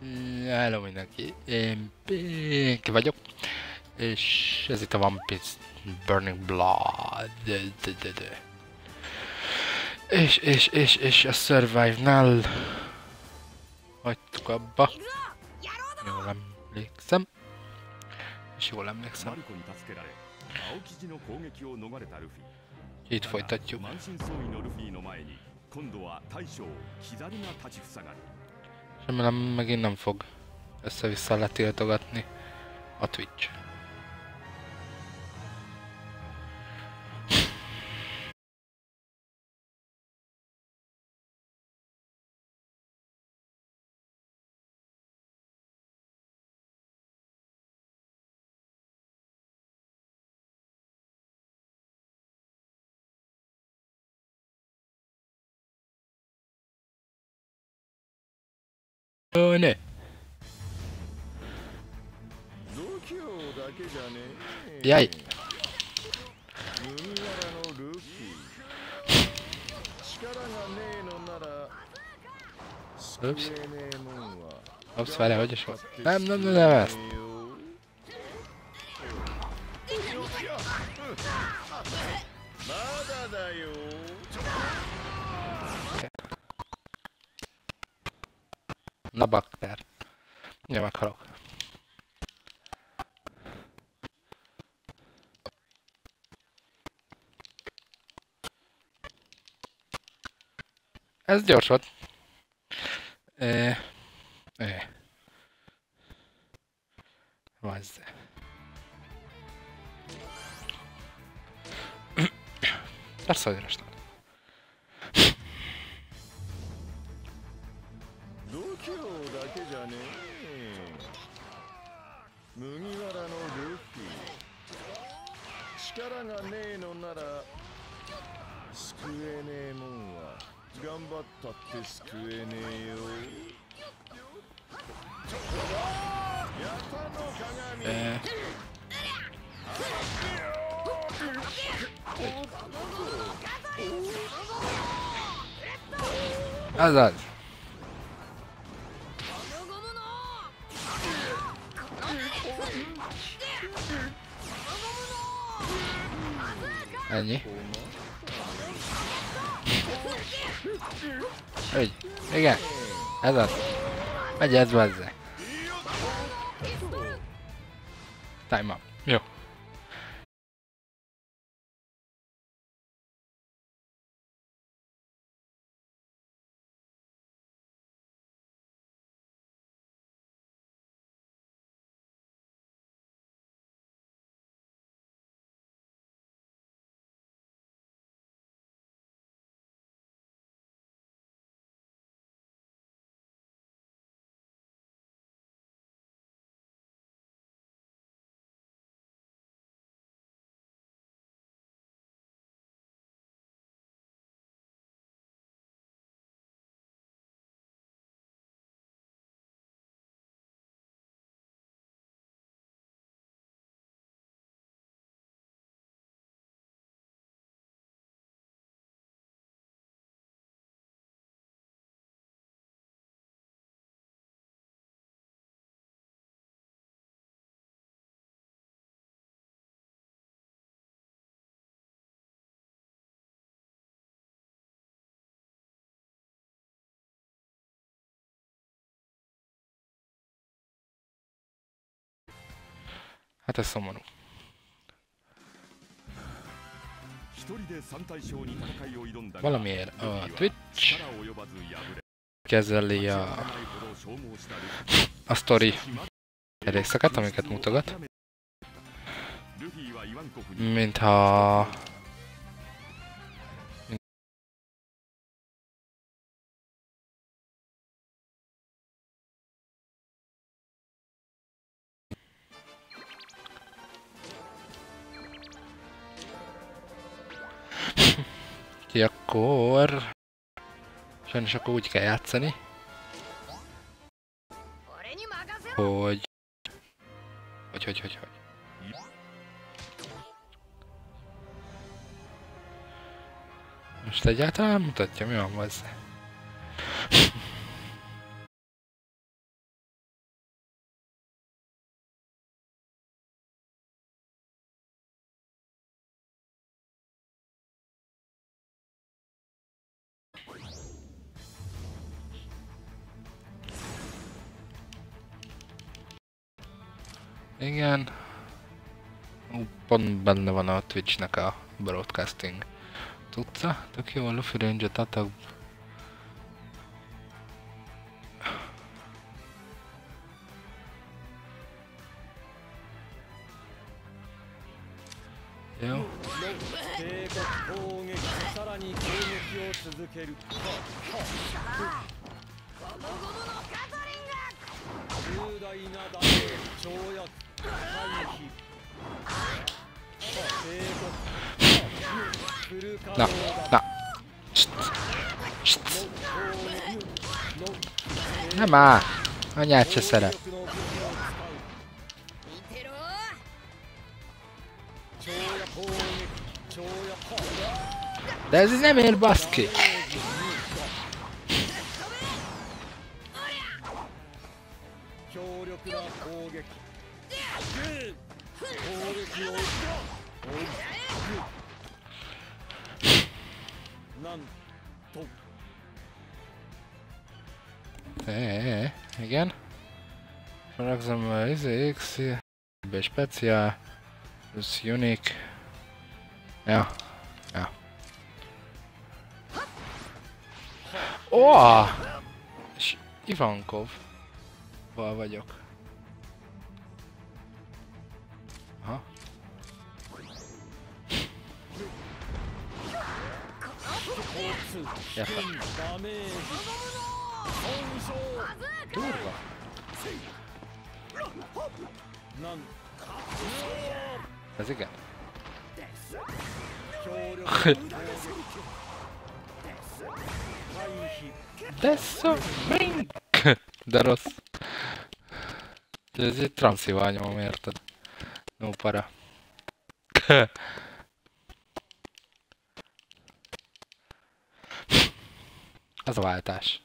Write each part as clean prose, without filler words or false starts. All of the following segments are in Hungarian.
Hello mindenki, én Pink vagyok, és ez itt a One Piece Burning Blood. És a Survive-nál hagytuk abba. Jól emlékszem. És jól emlékszem. Itt folytatjuk. Remélem megint nem fog össze-vissza letiltogatni a Twitch. Ne! Jaj! Ups. Ups, várjál, hogy is volt? Nem ezt! Na bakker. Ja, meghalok. Ez gyors volt. Vazz. Persze, hogy röstem. Azaz. Ennyi. Úgy. Igen. Ez az. Megy ez bazze. Time up. Jó. Hát ez szomorú. Valamiért a Twitch kezeli a sztori részeket, amiket mutogat. Mintha... Akkor... Sajnos akkor úgy kell játszani, hogy... Most egyáltalán mutatja, mi van hozzá? Igen. Pont benne van a Twitchnek a broadcasting tudca. Tök jó, a Luffy range-et adtak. Jó. Na, na. Nem áll. Anyát se szeret. De ez nem ér, baszki! Igen. Felragzom a X, B speciál, plusz unique. Ja. Ja. Oh! És Ivankov. Val vagyok. Aha. Jeffa. Durva. Ez igen. Desso mink! De rossz. Ez egy transzilványom, érted? No para. Az a váltás.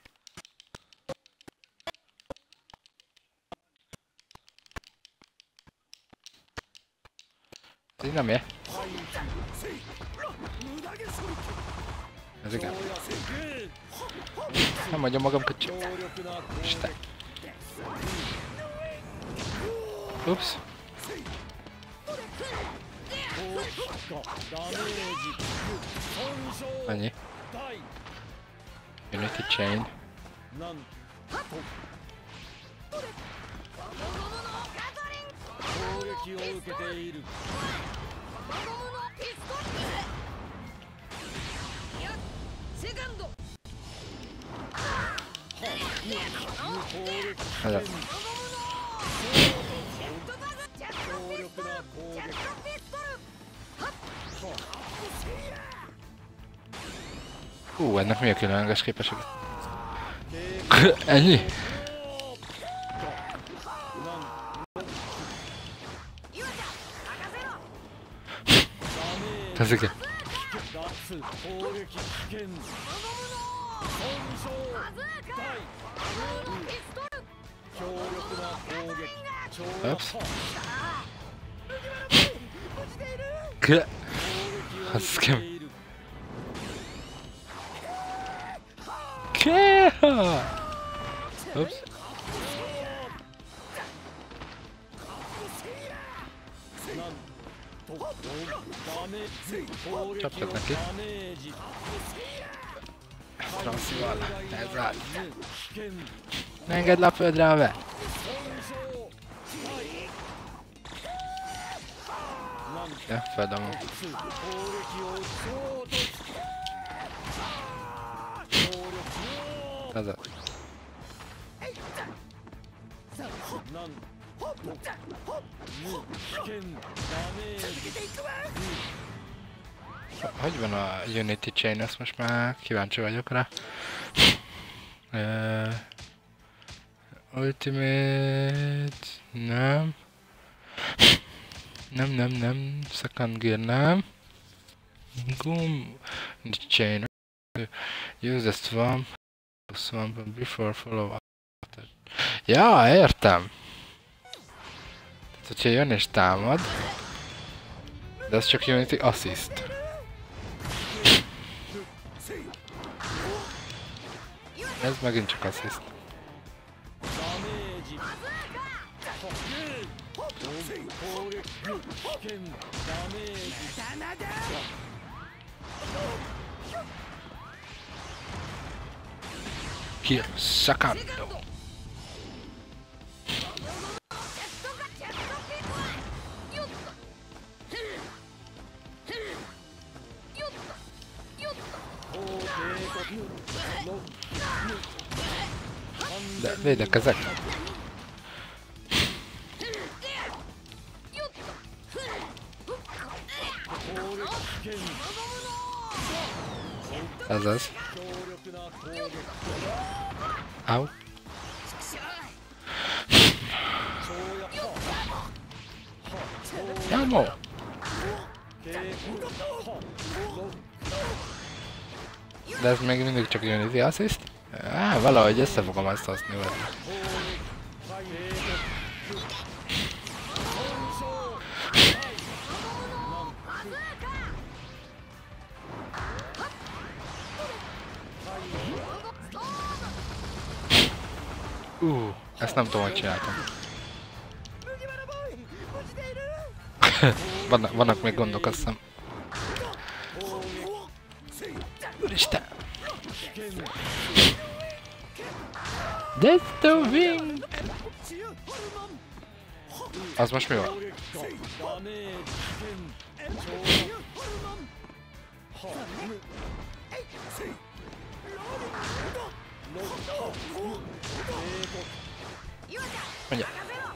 Ez így nem je. Ez igen. Nem adja magam kicsi. Isten. Ups. Annyi. Unity chain. Ennek mi a különleges képesség? Ennyi? Ez igen. Ups. Az kemény. Ups. Csapjad neki. Transzivál. Ez rád. Ne engedd le a földre a ve. Ja, feldom. Ez az. Hogy van a Unity Chain? Ezt most már kíváncsi vagyok rá. Ultimate... nem. Nem. Second Gear nem. Goom... Chain. Use the swamp before follow up. Ja, értem. Tehát, hogyha jön és támad, de ez csak Unity Assist. Ez megint csak Assist. Kill Sakando. De védekezek. Ez az. Au. Nyomó! De ez még mindig csak Unity Assist? Valahogy össze fogom ezt használni vele. Ezt nem tudom, hogy csináltam. Vannak még gondok, azt hiszem. Úristen! Death to Wing! Az most mi van? Mondja.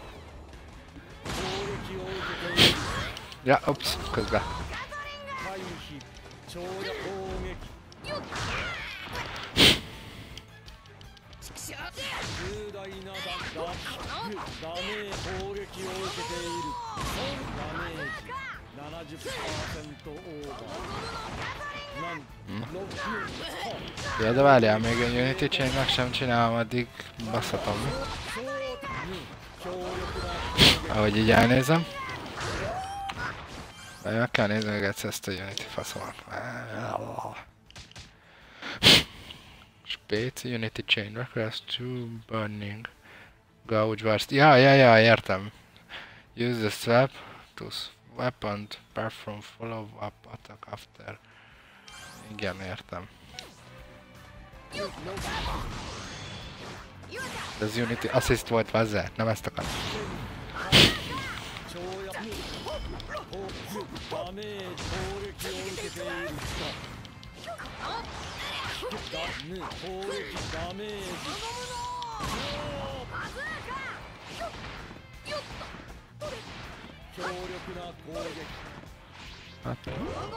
Ja, ups, közben. Ja, de várjál, még egy Unity Chain-nek sem csinálom, addig basszatom. Ahogy így elnézem. Meg kell nézni meg egyszer ezt a Unity faszomat. Spéci Unity Chain request to burning. Gouge burst. Ja, értem. Use the swap to weapon to perform follow-up attack after. Igen, értem. De az Unity Assist volt hozzá, nem ezt akarom. Hát.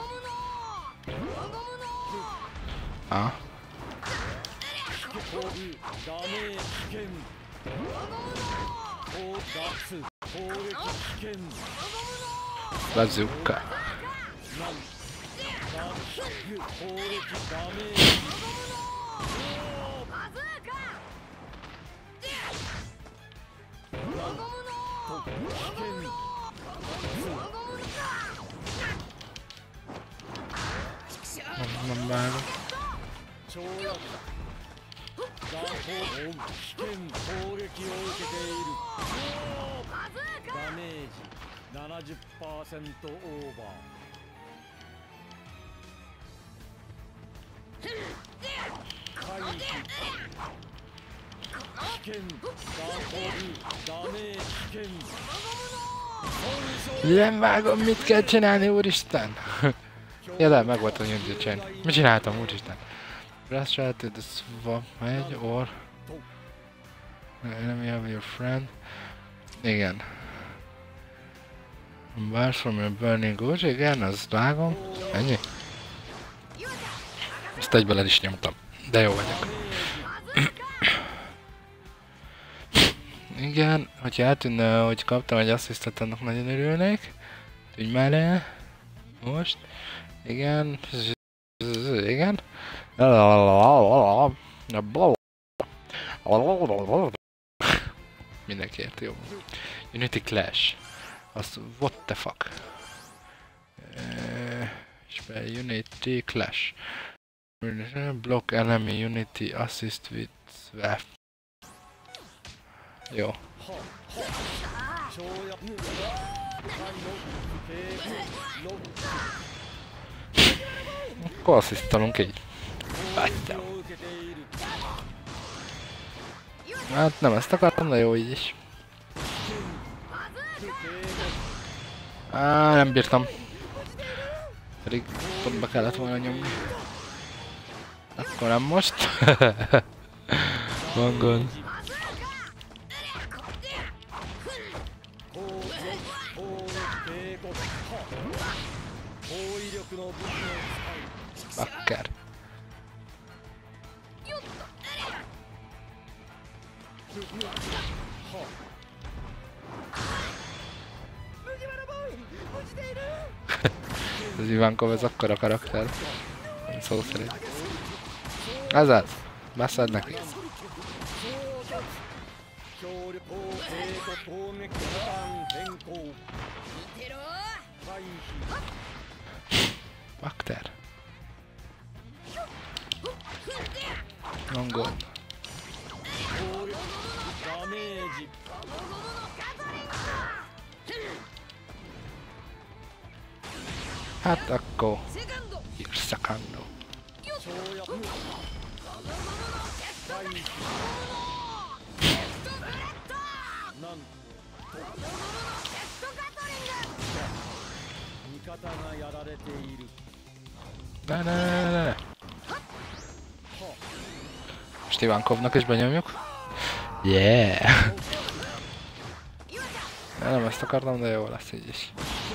Ah. Bazooka. Nem várom. Nem vágom, mit kell csinálni, úristen! Ja, de meg volt a Unity Chain. Mit csináltam, úristen? Press right to the swap megy, or enemy of your friend. Igen. Bars from your burning gouge, igen, azt vágom. Ennyi? Ezt egyben el is nyomtam. De jó vagyok. Igen, hogyha eltűnne, hogy kaptam egy asszisztet, annak nagyon örülnék. Tudj már el. Most. Igen. Igen. Mindenki érti, jó. Unity Clash. Azt, what the fuck. Unity Clash. Block enemy Unity assist with swap. Jó. Akkor asszisztalunk így. Bátyám. Hát nem ezt akartam, de jó így is. Nem bírtam. Pedig pont be kellett volna nyomni. Akkor nem most. Van gond. Bakker. Az Ivankov, ez akkora karakter. Szó szerint. Ez az. Beszed neki. Bakter. Van gond. Hát akkor... Il secondo. Ne. Most Ivankovnak is benyomjuk. Yeah! Nem ezt akartam, de jó lesz így is.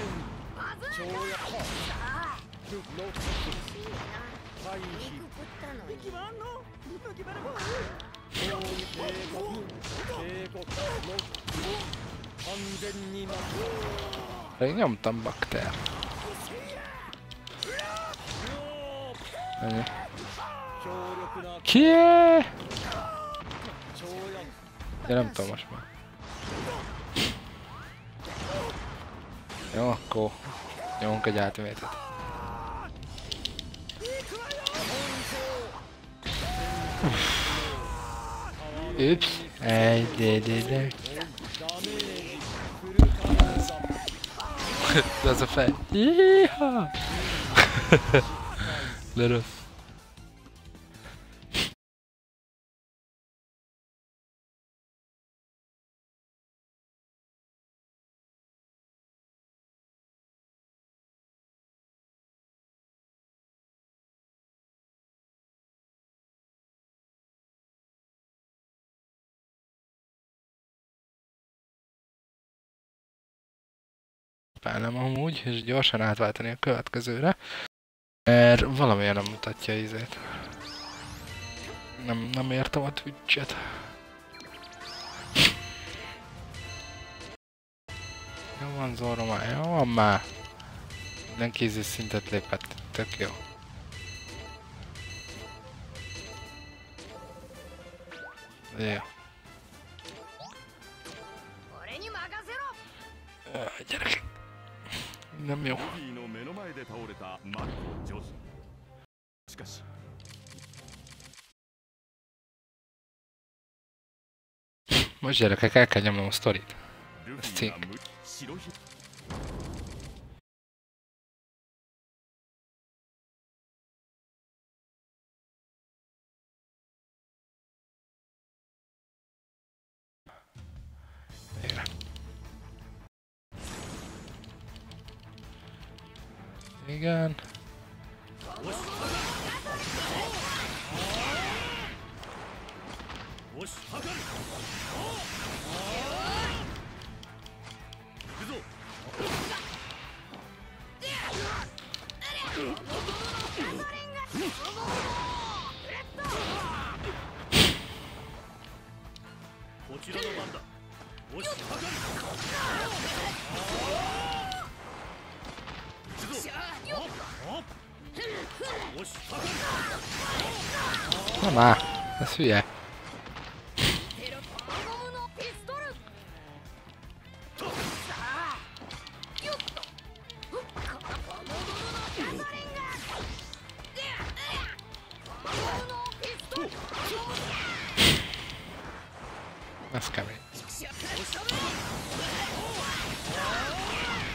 Rég nyomtam Bakter. Ennyi. Kié? Ja, nem tudom most már. Jó, akkor nyomunk egy átmétet. Ups, de. Ez a fej. Jéha! De rossz. Nem amúgy, és gyorsan átváltani a következőre, mert valamiért nem mutatja ízét. Nem értem a Twitch-et. Jó van Zorro már, jó van már. Mindenki ízés szintet lépett, tök jó. Jó. Gyerekek. Nem jó. Most gyerekek, el kell nyomnom a sztorit. Ez cink. Végre. Igen. Na már, ez hülye. Ez kemény.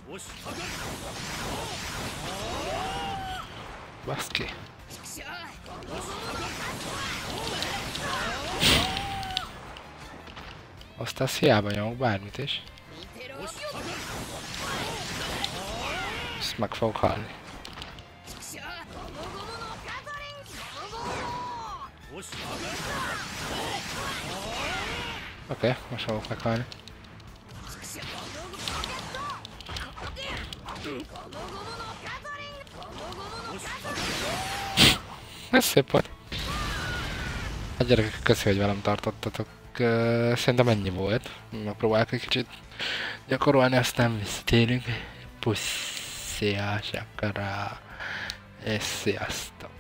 Baszki. Azt az hiába nyomok bármit is. Ezt meg fogok halni. Oké, most fogok meghalni. Ez szép volt. Hát gyerekek, köszi, hogy velem tartottatok. Szerintem ennyi volt. Megpróbálok egy kicsit gyakorolni, aztán visszatérünk. Pussziás, és sziasztok!